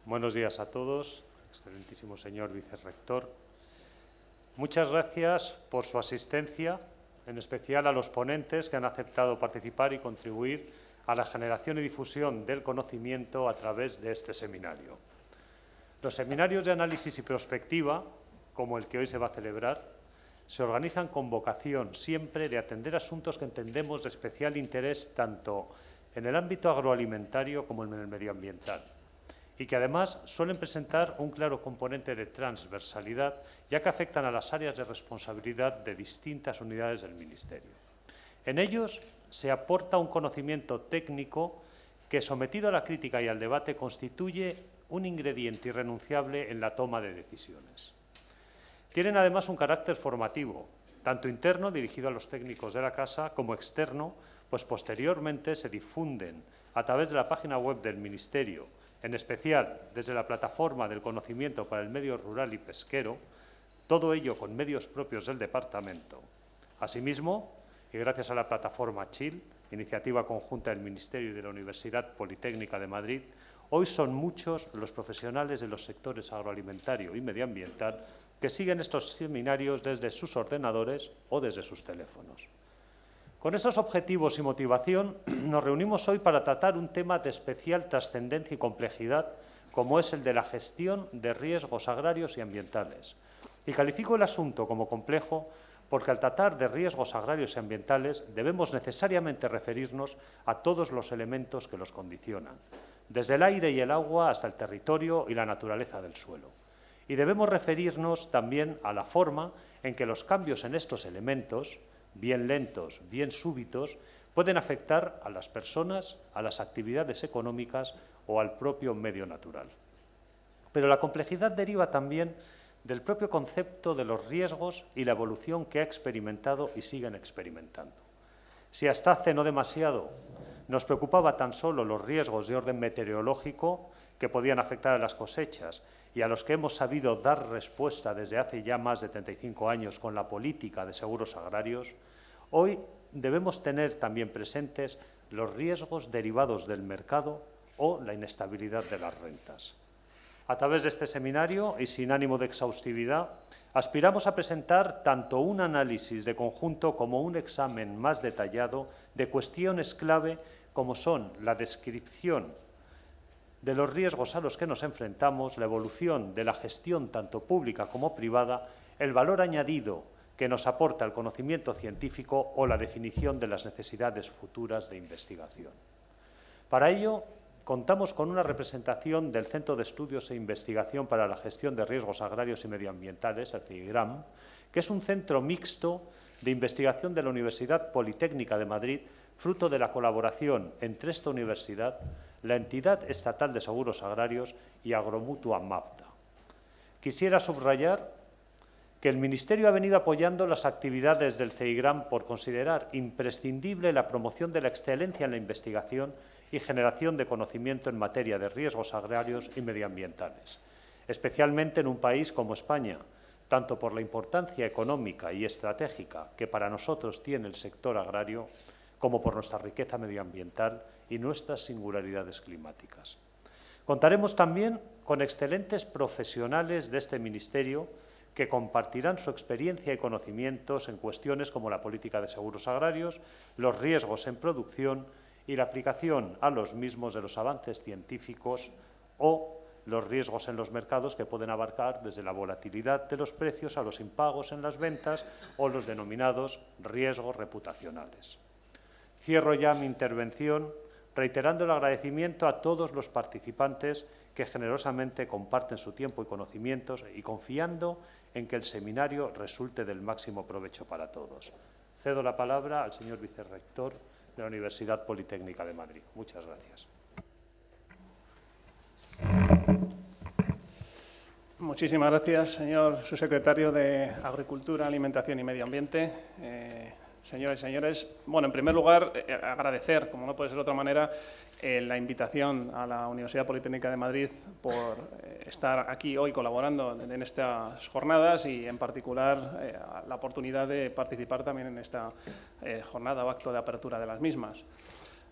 Buenos días a todos, excelentísimo señor vicerrector. Muchas gracias por su asistencia, en especial a los ponentes que han aceptado participar y contribuir a la generación y difusión del conocimiento a través de este seminario. Los seminarios de análisis y prospectiva, como el que hoy se va a celebrar, se organizan con vocación siempre de atender asuntos que entendemos de especial interés tanto en el ámbito agroalimentario como en el medioambiental, y que además suelen presentar un claro componente de transversalidad, ya que afectan a las áreas de responsabilidad de distintas unidades del Ministerio. En ellos se aporta un conocimiento técnico que, sometido a la crítica y al debate, constituye un ingrediente irrenunciable en la toma de decisiones. Tienen además un carácter formativo, tanto interno, dirigido a los técnicos de la Casa, como externo, pues posteriormente se difunden a través de la página web del Ministerio, en especial desde la plataforma del conocimiento para el medio rural y pesquero, todo ello con medios propios del Departamento. Asimismo, y gracias a la plataforma CHIL, iniciativa conjunta del Ministerio y de la Universidad Politécnica de Madrid, hoy son muchos los profesionales de los sectores agroalimentario y medioambiental que siguen estos seminarios desde sus ordenadores o desde sus teléfonos. Con esos objetivos y motivación, nos reunimos hoy para tratar un tema de especial trascendencia y complejidad, como es el de la gestión de riesgos agrarios y ambientales. Y califico el asunto como complejo porque al tratar de riesgos agrarios y ambientales debemos necesariamente referirnos a todos los elementos que los condicionan, desde el aire y el agua hasta el territorio y la naturaleza del suelo. Y debemos referirnos también a la forma en que los cambios en estos elementos, bien lentos, bien súbitos, pueden afectar a las personas, a las actividades económicas o al propio medio natural. Pero la complejidad deriva también del propio concepto de los riesgos y la evolución que ha experimentado y siguen experimentando. Si hasta hace no demasiado nos preocupaba tan solo los riesgos de orden meteorológico que podían afectar a las cosechas y a los que hemos sabido dar respuesta desde hace ya más de 35 años con la política de seguros agrarios, hoy debemos tener también presentes los riesgos derivados del mercado o la inestabilidad de las rentas. A través de este seminario, y sin ánimo de exhaustividad, aspiramos a presentar tanto un análisis de conjunto como un examen más detallado de cuestiones clave como son la descripción de los riesgos a los que nos enfrentamos, la evolución de la gestión tanto pública como privada, el valor añadido que nos aporta el conocimiento científico o la definición de las necesidades futuras de investigación. Para ello, contamos con una representación del Centro de Estudios e Investigación para la Gestión de Riesgos Agrarios y Medioambientales, el CIGRAM, que es un centro mixto de investigación de la Universidad Politécnica de Madrid, fruto de la colaboración entre esta universidad, la Entidad Estatal de Seguros Agrarios y Agromutua Mapta. Quisiera subrayar que el Ministerio ha venido apoyando las actividades del CIGRAM por considerar imprescindible la promoción de la excelencia en la investigación y generación de conocimiento en materia de riesgos agrarios y medioambientales, especialmente en un país como España, tanto por la importancia económica y estratégica que para nosotros tiene el sector agrario, como por nuestra riqueza medioambiental y nuestras singularidades climáticas. Contaremos también con excelentes profesionales de este Ministerio que compartirán su experiencia y conocimientos en cuestiones como la política de seguros agrarios, los riesgos en producción y la aplicación a los mismos de los avances científicos o los riesgos en los mercados que pueden abarcar desde la volatilidad de los precios a los impagos en las ventas o los denominados riesgos reputacionales. Cierro ya mi intervención reiterando el agradecimiento a todos los participantes que generosamente comparten su tiempo y conocimientos y confiando en que el seminario resulte del máximo provecho para todos. Cedo la palabra al señor vicerrector de la Universidad Politécnica de Madrid. Muchas gracias. Muchísimas gracias, señor subsecretario de Agricultura, Alimentación y Medio Ambiente. Señoras y señores, bueno, en primer lugar, agradecer, como no puede ser de otra manera, la invitación a la Universidad Politécnica de Madrid por estar aquí hoy colaborando en estas jornadas y, en particular, la oportunidad de participar también en esta jornada o acto de apertura de las mismas.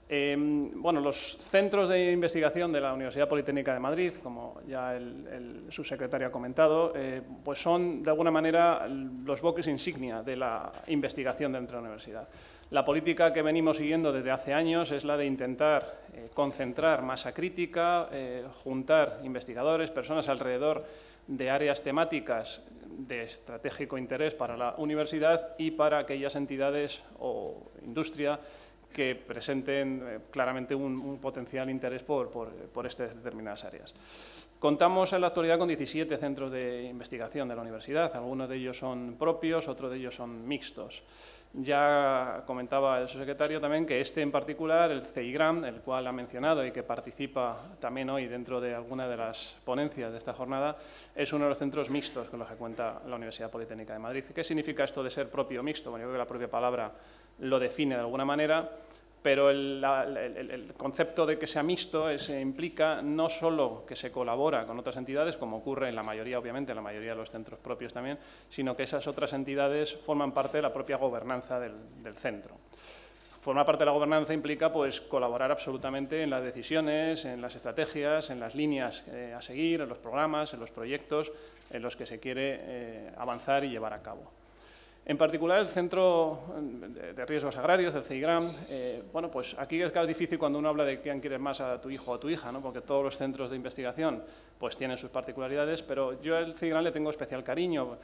Bueno, los centros de investigación de la Universidad Politécnica de Madrid, como ya el subsecretario ha comentado, pues son de alguna manera los buques insignia de la investigación dentro de la universidad. La política que venimos siguiendo desde hace años es la de intentar concentrar masa crítica, juntar investigadores, personas alrededor de áreas temáticas de estratégico interés para la universidad y para aquellas entidades o industria que presenten claramente un potencial interés por estas determinadas áreas. Contamos en la actualidad con 17 centros de investigación de la universidad, algunos de ellos son propios, otros de ellos son mixtos. Ya comentaba el subsecretario también que en particular, el CEIGRAM, el cual ha mencionado y que participa también hoy dentro de alguna de las ponencias de esta jornada, es uno de los centros mixtos con los que cuenta la Universidad Politécnica de Madrid. ¿Qué significa esto de ser propio o mixto? Bueno, yo creo que la propia palabra lo define de alguna manera, pero el concepto de que sea mixto implica no solo que se colabora con otras entidades, como ocurre en la mayoría, obviamente, en la mayoría de los centros propios también, sino que esas otras entidades forman parte de la propia gobernanza del centro. Formar parte de la gobernanza implica pues, colaborar absolutamente en las decisiones, en las estrategias, en las líneas a seguir, en los programas, en los proyectos en los que se quiere avanzar y llevar a cabo. En particular, el Centro de Riesgos Agrarios, el CEIGRAM, bueno, pues aquí es difícil cuando uno habla de quién quieres más a tu hijo o a tu hija, ¿no? Porque todos los centros de investigación pues, tienen sus particularidades, pero yo al CEIGRAM le tengo especial cariño.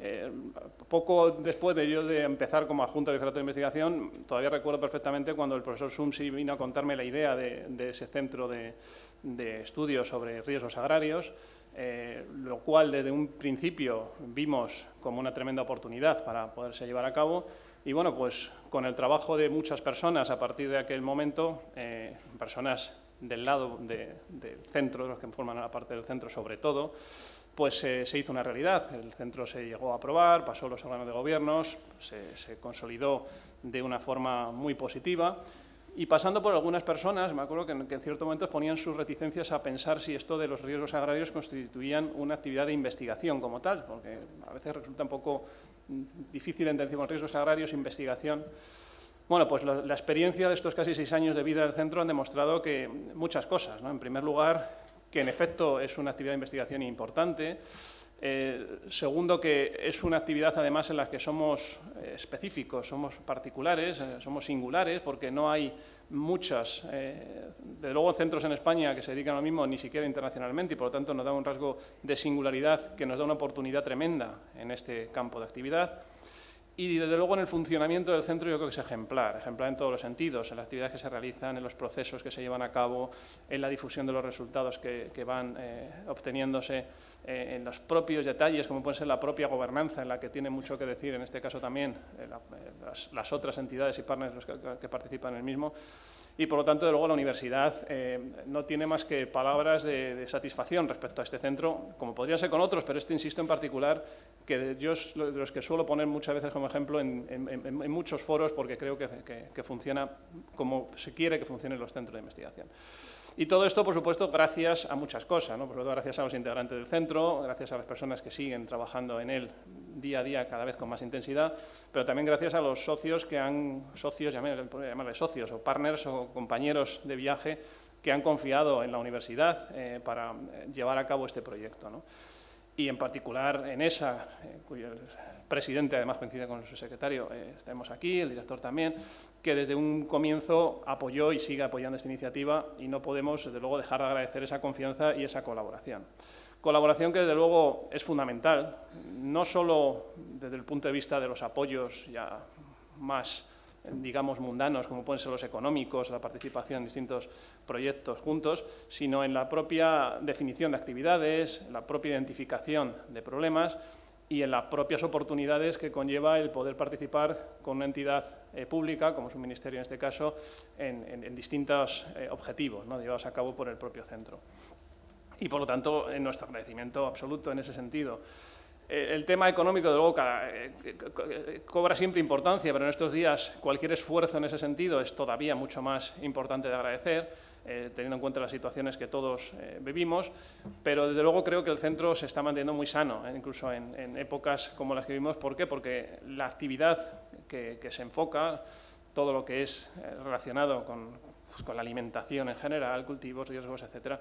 Poco después de empezar como adjunto de Vicerrector de Investigación, todavía recuerdo perfectamente cuando el profesor Sumsi vino a contarme la idea de ese centro de estudios sobre riesgos agrarios, lo cual desde un principio vimos como una tremenda oportunidad para poderse llevar a cabo y bueno, pues con el trabajo de muchas personas a partir de aquel momento, personas del lado del centro, los que forman la parte del centro sobre todo, pues se hizo una realidad. El centro se llegó a aprobar, pasó los órganos de gobiernos, se consolidó de una forma muy positiva. Y pasando por algunas personas, me acuerdo que en ciertos momentos ponían sus reticencias a pensar si esto de los riesgos agrarios constituían una actividad de investigación como tal, porque a veces resulta un poco difícil entender con riesgos agrarios, investigación. Bueno, pues la experiencia de estos casi 6 años de vida del centro han demostrado que muchas cosas, ¿no? En primer lugar, que en efecto es una actividad de investigación importante. Segundo, que es una actividad además en la que somos específicos, somos particulares, somos singulares, porque no hay muchas, desde luego, centros en España que se dedican a lo mismo, ni siquiera internacionalmente, y por lo tanto nos da un rasgo de singularidad que nos da una oportunidad tremenda en este campo de actividad. Y, desde luego, en el funcionamiento del centro yo creo que es ejemplar en todos los sentidos, en las actividades que se realizan, en los procesos que se llevan a cabo, en la difusión de los resultados que van obteniendo,se en los propios detalles, como puede ser la propia gobernanza, en la que tiene mucho que decir, en este caso también, las otras entidades y partners que participan en el mismo. Y, por lo tanto, de luego, la universidad no tiene más que palabras de satisfacción respecto a este centro, como podría ser con otros, pero insisto, en particular, que yo es de los que suelo poner muchas veces como ejemplo en muchos foros, porque creo que funciona como se quiere que funcionen los centros de investigación. Y todo esto, por supuesto, gracias a muchas cosas, ¿no? Por supuesto, gracias a los integrantes del centro, gracias a las personas que siguen trabajando en él día a día, cada vez con más intensidad, pero también gracias a los socios llamarles socios o partners o compañeros de viaje que han confiado en la universidad para llevar a cabo este proyecto, ¿no? Y en particular en ESA, cuyo presidente además coincide con su secretario, tenemos aquí, el director también, que desde un comienzo apoyó y sigue apoyando esta iniciativa y no podemos, desde luego, dejar de agradecer esa confianza y esa colaboración. Colaboración que, desde luego, es fundamental, no solo desde el punto de vista de los apoyos ya más, digamos, mundanos, como pueden ser los económicos, la participación en distintos proyectos juntos, sino en la propia definición de actividades, en la propia identificación de problemas y en las propias oportunidades que conlleva el poder participar con una entidad pública, como es un ministerio en este caso, en distintos objetivos, ¿no?, llevados a cabo por el propio centro. Y, por lo tanto, nuestro agradecimiento absoluto en ese sentido. El tema económico, de luego, cobra siempre importancia, pero en estos días cualquier esfuerzo en ese sentido es todavía mucho más importante de agradecer, teniendo en cuenta las situaciones que todos vivimos, pero desde luego creo que el centro se está manteniendo muy sano, incluso en épocas como las que vivimos. ¿Por qué? Porque la actividad que se enfoca, todo lo que es relacionado con pues con la alimentación en general, cultivos, riesgos, etcétera,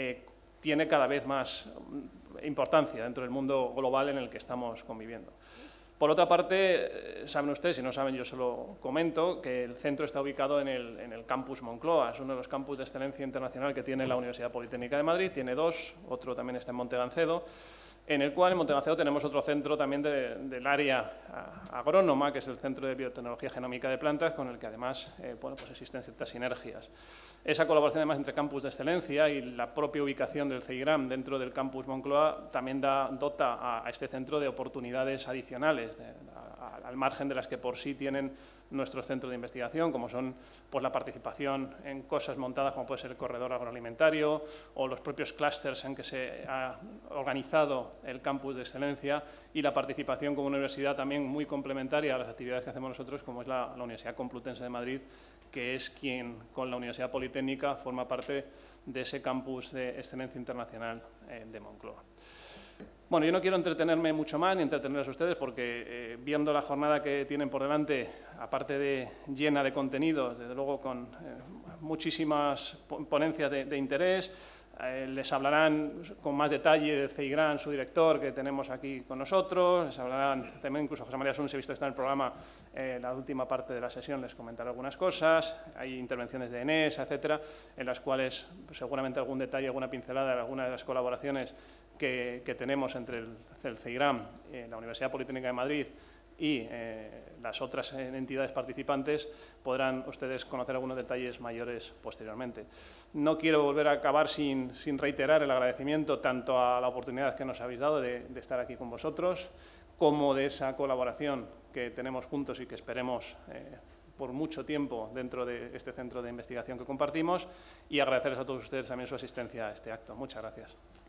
tiene cada vez más importancia dentro del mundo global en el que estamos conviviendo. Por otra parte, saben ustedes, si no saben yo se lo comento, que el centro está ubicado en el campus Moncloa, es uno de los campus de excelencia internacional que tiene la Universidad Politécnica de Madrid, tiene dos, otro también está en Montegancedo, en el cual en Montegancedo tenemos otro centro también del área agrónoma, que es el Centro de Biotecnología Genómica de Plantas, con el que además bueno, pues existen ciertas sinergias. Esa colaboración además entre campus de excelencia y la propia ubicación del CEIGRAM dentro del campus Moncloa también dota a este centro de oportunidades adicionales, al margen de las que por sí tienen nuestros centros de investigación, como son pues, la participación en cosas montadas como puede ser el corredor agroalimentario o los propios clústeres en que se ha organizado el campus de excelencia y la participación como universidad también muy complementaria a las actividades que hacemos nosotros, como es la Universidad Complutense de Madrid, que es quien con la Universidad Politécnica forma parte de ese campus de excelencia internacional de Moncloa. Bueno, yo no quiero entretenerme mucho más ni entretenerles a ustedes porque viendo la jornada que tienen por delante, aparte de llena de contenidos, desde luego con muchísimas ponencias de interés, les hablarán con más detalle de CEIGRAM, su director, que tenemos aquí con nosotros, les hablarán también, incluso José María Suns, he visto que está en el programa, la última parte de la sesión les comentará algunas cosas, hay intervenciones de ENES, etcétera, en las cuales pues, seguramente algún detalle, alguna pincelada de alguna de las colaboraciones que tenemos entre el CEIGRAM, la Universidad Politécnica de Madrid y las otras entidades participantes, podrán ustedes conocer algunos detalles mayores posteriormente. No quiero volver a acabar sin reiterar el agradecimiento tanto a la oportunidad que nos habéis dado de estar aquí con vosotros, como de esa colaboración que tenemos juntos y que esperemos por mucho tiempo dentro de este centro de investigación que compartimos, y agradecerles a todos ustedes también su asistencia a este acto. Muchas gracias.